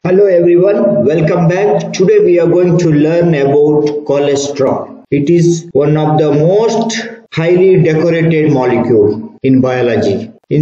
Hello everyone, welcome back. Today we are going to learn about cholesterol. It is one of the most highly decorated molecule in biology. In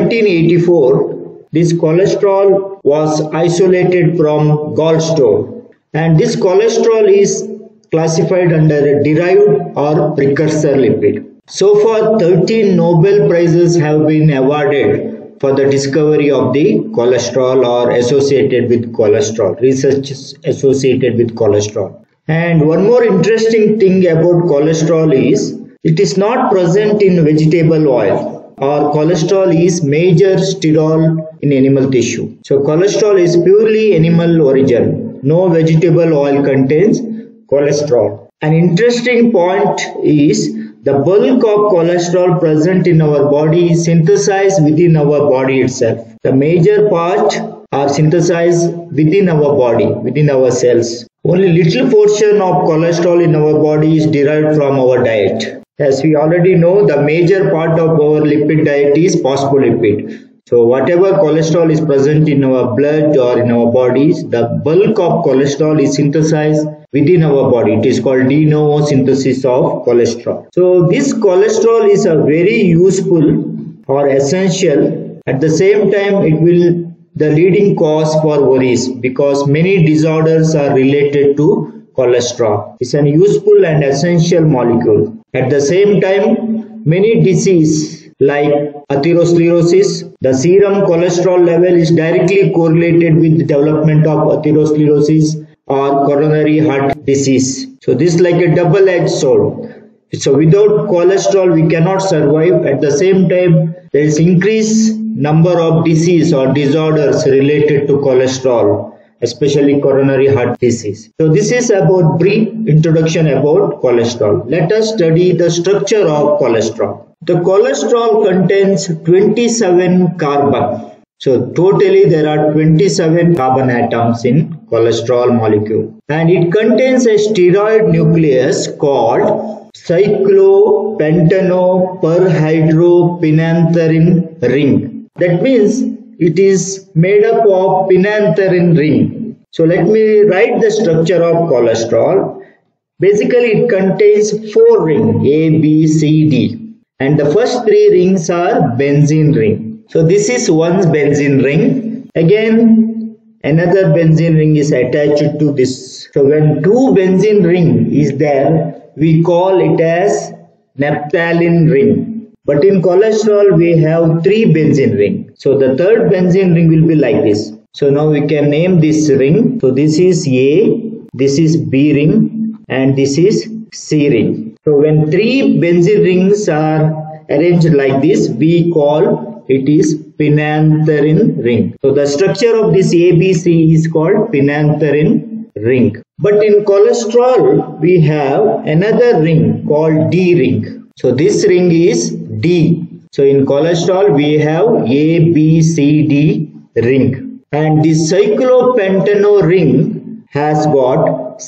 1784, this cholesterol was isolated from gallstone, and this cholesterol is classified under a derived or precursor lipid. So far 13 Nobel Prizes have been awarded for the discovery of the cholesterol or associated with cholesterol, research associated with cholesterol. And one more interesting thing about cholesterol is it is not present in vegetable oil, or cholesterol is major sterol in animal tissue. So cholesterol is purely animal origin. No vegetable oil contains cholesterol. An interesting point is the bulk of cholesterol present in our body is synthesized within our body itself. The major part are synthesized within our body, within our cells. Only little portion of cholesterol in our body is derived from our diet. As we already know, the major part of our lipid diet is phospholipid. So whatever cholesterol is present in our blood or in our bodies, the bulk of cholesterol is synthesized within our body. It is called de novo synthesis of cholesterol. So this cholesterol is a very useful or essential. At the same time, it will the leading cause for worries because many disorders are related to cholesterol. It's an useful and essential molecule. At the same time, many diseases like atherosclerosis, the serum cholesterol level is directly correlated with the development of atherosclerosis or coronary heart disease. So this is like a double-edged sword. So without cholesterol we cannot survive. At the same time, there is increased number of disease or disorders related to cholesterol, especially coronary heart disease. So this is about brief introduction about cholesterol. Let us study the structure of cholesterol. The cholesterol contains 27 carbon. So totally there are 27 carbon atoms in cholesterol molecule. And it contains a steroid nucleus called cyclopentanone phenanthrene ring. That means it is made up of phenanthrene ring. So let me write the structure of cholesterol. Basically it contains 4 rings, A, B, C, D. And the first 3 rings are benzene ring. So this is one benzene ring. Again another benzene ring is attached to this. So when 2 benzene ring is there, we call it as naphthalene ring. But in cholesterol we have 3 benzene ring. So the third benzene ring will be like this. So now we can name this ring. So this is A, this is B ring, and this is C ring. So when 3 benzene rings are arranged like this, we call it is phenanthrene ring. So the structure of this ABC is called phenanthrene ring. But in cholesterol we have another ring called D ring. So this ring is D. So in cholesterol we have A, B, C, D ring. And this cyclopentanone ring has got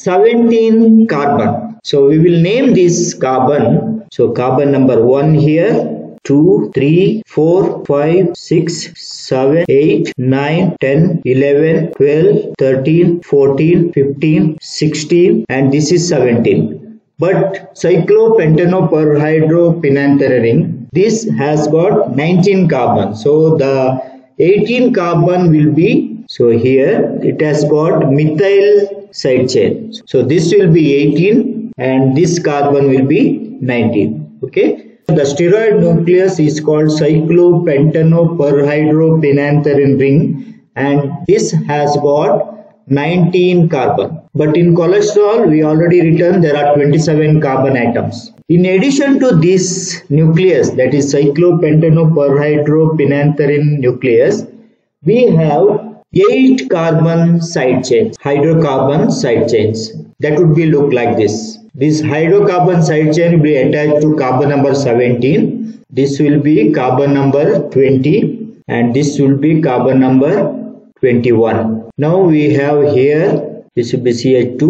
17 carbon. So we will name this carbon. So carbon number 1 here, 2, 3, 4, 5, 6, 7, 8, 9, 10, 11, 12, 13, 14, 15, 16, and this is 17. But cyclopentanone phenanthrene ring, this has got 19 carbon. So the 18 carbon will be, so here it has got methyl side chain. So this will be 18 and this carbon will be 19. Okay. The steroid nucleus is called cyclopentanone phenanthrene ring, and this has got 19 carbon. But in cholesterol we already written there are 27 carbon atoms. In addition to this nucleus, that is cyclopentanone phenanthrene nucleus, we have 8 carbon side chains, hydrocarbon side chains. That would be look like this. This hydrocarbon side chain will be attached to carbon number 17. This will be carbon number 20 and this will be carbon number 21. Now we have here, this will be CH2,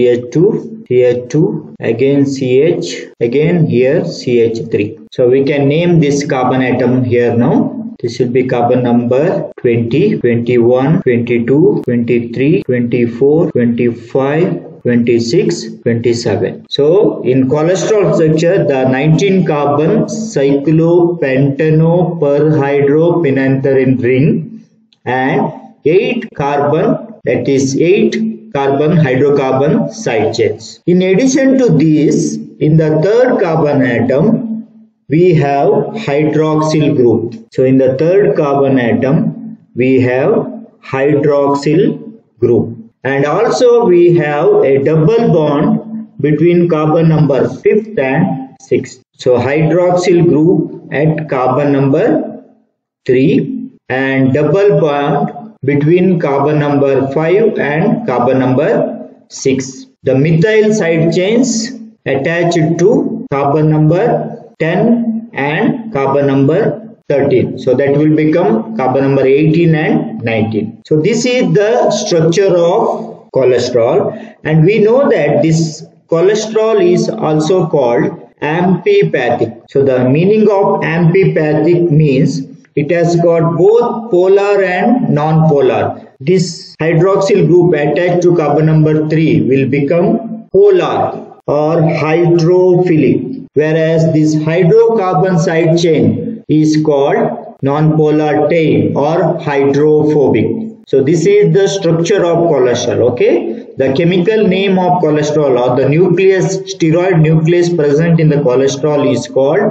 CH2, CH2, again CH, again here CH3. So we can name this carbon atom here now This will be carbon number 20, 21, 22, 23, 24, 25, 26, 27. So in cholesterol structure, the 19 carbon cyclopentanone phenanthrene ring and 8 carbon, that is 8 carbon hydrocarbon side chains. In addition to this, in the third carbon atom, we have hydroxyl group. So in the third carbon atom, we have hydroxyl group. And also we have a double bond between carbon number 5th and 6th. So hydroxyl group at carbon number 3 and double bond between carbon number 5 and carbon number 6. The methyl side chains attached to carbon number 10 and carbon number 13. So that will become carbon number 18 and 19. So this is the structure of cholesterol, and we know that this cholesterol is also called amphipathic. So the meaning of amphipathic means it has got both polar and non-polar. This hydroxyl group attached to carbon number 3 will become polar or hydrophilic, whereas this hydrocarbon side chain is called non-polar tail or hydrophobic. So this is the structure of cholesterol. Okay, the chemical name of cholesterol or the nucleus, steroid nucleus present in the cholesterol is called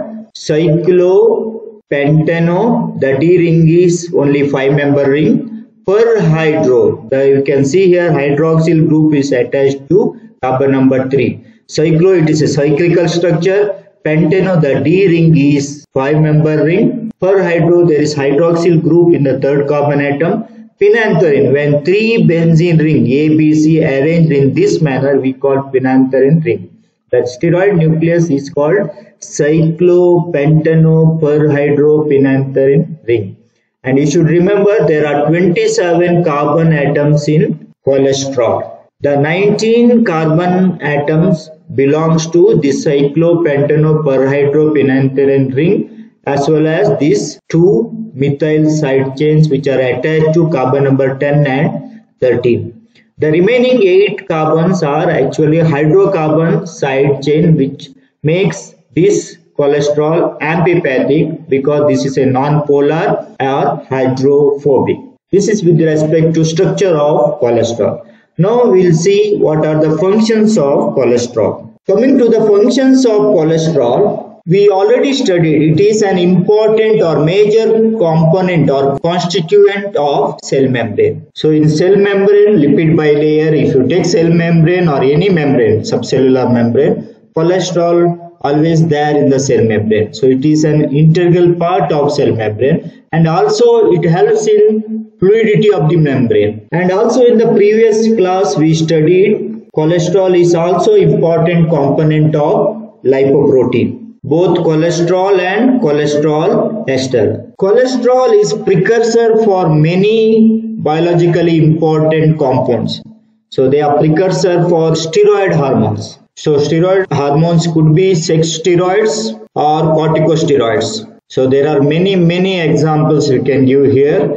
cyclopentanone. The D ring is only 5-member ring. Per hydro, you can see here hydroxyl group is attached to carbon number 3. Cyclo, it is a cyclical structure. Pentano, the D ring is 5-member ring. Per hydro, there is hydroxyl group in the third carbon atom. Phenanthrene, when 3 benzene ring A, B, C arranged in this manner, we call phenanthrene ring. That steroid nucleus is called cyclopentanone perhydrophenanthrene ring. And you should remember there are 27 carbon atoms in cholesterol. The 19 carbon atoms belongs to the cyclopentanone perhydrophenanthrene ring, as well as these 2 methyl side chains which are attached to carbon number 10 and 13. The remaining 8 carbons are actually hydrocarbon side chain, which makes this cholesterol amphipathic because this is a non-polar or hydrophobic. This is with respect to structure of cholesterol. Now we will see what are the functions of cholesterol. Coming to the functions of cholesterol, we already studied it is an important or major component or constituent of cell membrane. So in cell membrane, lipid bilayer, if you take cell membrane or any membrane, subcellular membrane, cholesterol always there in the cell membrane. So it is an integral part of cell membrane, and also it helps in fluidity of the membrane. And also in the previous class we studied cholesterol is also important component of lipoprotein, both cholesterol and cholesterol ester. Cholesterol is precursor for many biologically important compounds. So they are precursor for steroid hormones. So steroid hormones could be sex steroids or corticosteroids. So there are many examples we can give here: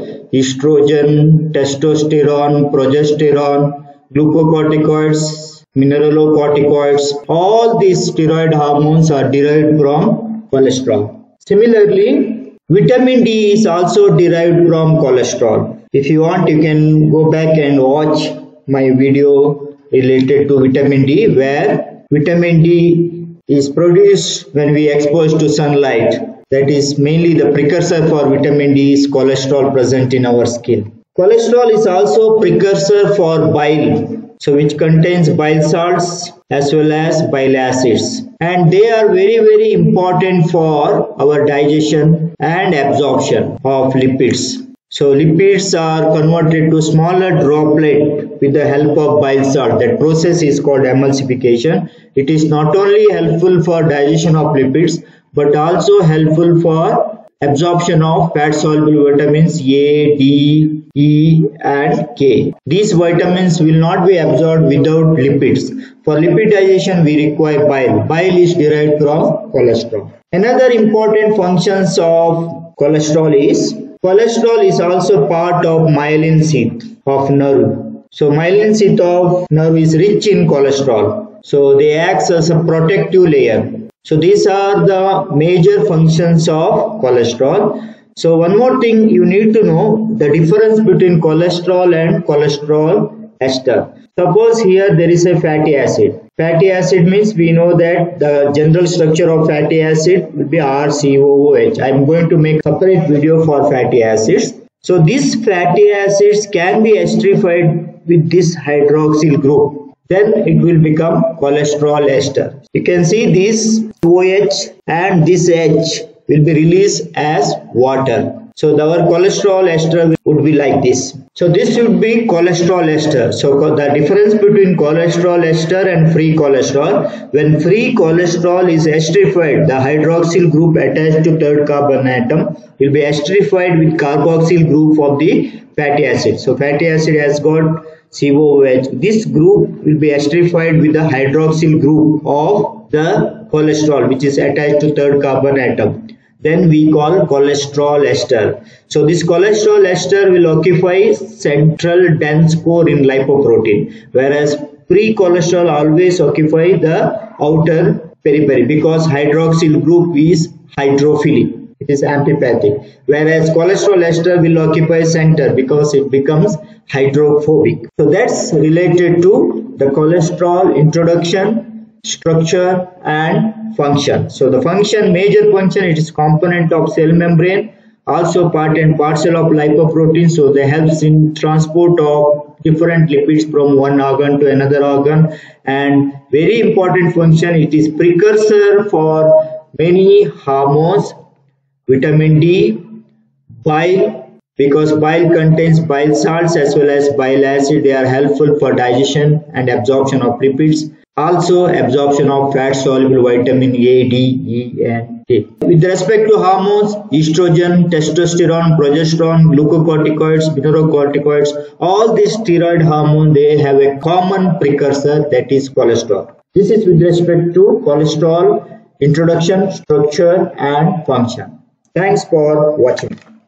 estrogen, testosterone, progesterone, glucocorticoids, mineralocorticoids. All these steroid hormones are derived from cholesterol. Similarly, vitamin D is also derived from cholesterol. If you want, you can go back and watch my video related to vitamin D, where vitamin D is produced when we expose to sunlight. That is mainly the precursor for vitamin D is cholesterol present in our skin. Cholesterol is also precursor for bile, so which contains bile salts as well as bile acids, and they are very important for our digestion and absorption of lipids. So lipids are converted to smaller droplet with the help of bile salt. That process is called emulsification. It is not only helpful for digestion of lipids but also helpful for absorption of fat soluble vitamins A, D, E and K. These vitamins will not be absorbed without lipids. For lipid digestion we require bile. Bile is derived from cholesterol. Another important functions of cholesterol is Cholesterol is also part of myelin sheath of nerve. So myelin sheath of nerve is rich in cholesterol. So they act as a protective layer. So these are the major functions of cholesterol. So one more thing you need to know, the difference between cholesterol and cholesterol ester. Suppose here there is a fatty acid. Fatty acid means we know that the general structure of fatty acid will be RCOOH. I am going to make a separate video for fatty acids. So these fatty acids can be esterified with this hydroxyl group. Then it will become cholesterol ester. You can see this OH and this H will be released as water. So our cholesterol ester would be like this. So this should be cholesterol ester. So the difference between cholesterol ester and free cholesterol, when free cholesterol is esterified, the hydroxyl group attached to third carbon atom will be esterified with carboxyl group of the fatty acid. So fatty acid has got COOH. This group will be esterified with the hydroxyl group of the cholesterol, which is attached to third carbon atom. Then we call cholesterol ester. So this cholesterol ester will occupy central dense core in lipoprotein, whereas free cholesterol always occupy the outer periphery because hydroxyl group is hydrophilic. It is amphipathic, whereas cholesterol ester will occupy center because it becomes hydrophobic. So that's related to the cholesterol introduction, structure and function. So the function, major function, it is component of cell membrane, also part and parcel of lipoprotein. So they helps in transport of different lipids from one organ to another organ, and very important function, it is precursor for many hormones, vitamin D, bile, because bile contains bile salts as well as bile acid. They are helpful for digestion and absorption of lipids. Also absorption of fat soluble vitamin A, D, E and K. With respect to hormones, estrogen, testosterone, progesterone, glucocorticoids, mineralocorticoids, all these steroid hormones, they have a common precursor, that is cholesterol. This is with respect to cholesterol introduction, structure and function. Thanks for watching.